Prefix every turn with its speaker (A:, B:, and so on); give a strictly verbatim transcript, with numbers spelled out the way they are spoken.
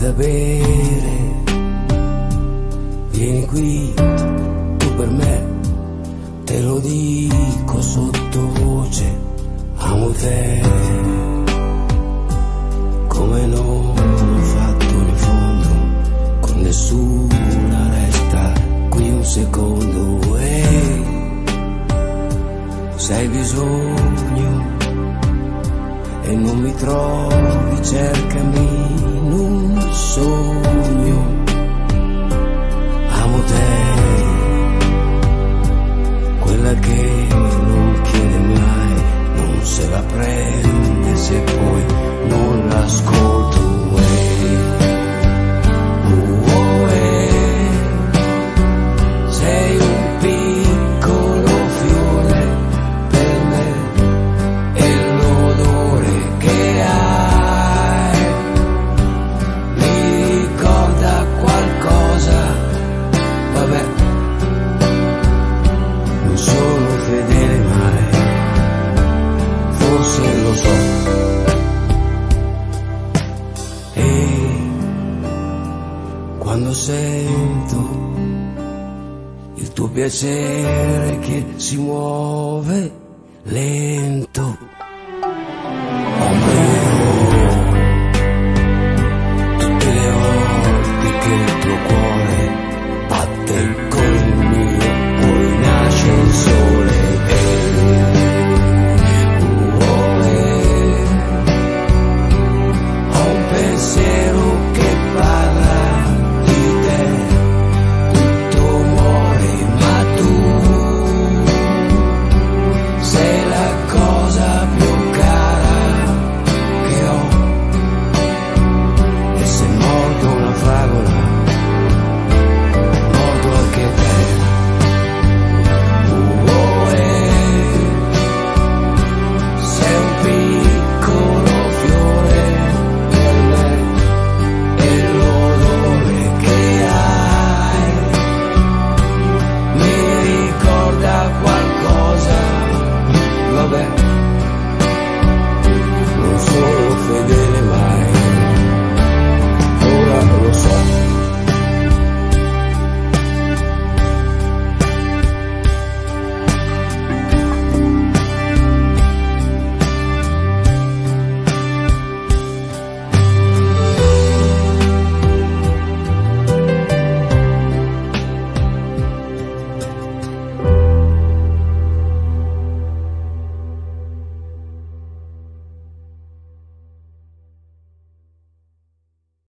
A: da bere, vieni qui, tu per me, te lo dico sottovoce, amo te, come non ho fatto in fondo, con nessuna resta qui un secondo, e se hai bisogno e non mi trovi, cercami in un sogno, amo te, quella che non chiede mai, non se la prende se poi non l'ascolto, eh. Oh, eh. Sei un piccolo fiore per me e l'odore che hai mi ricorda qualcosa, vabbè, non sono fedele mai, forse lo so, e quando sento il tuo piacere che si muove lento,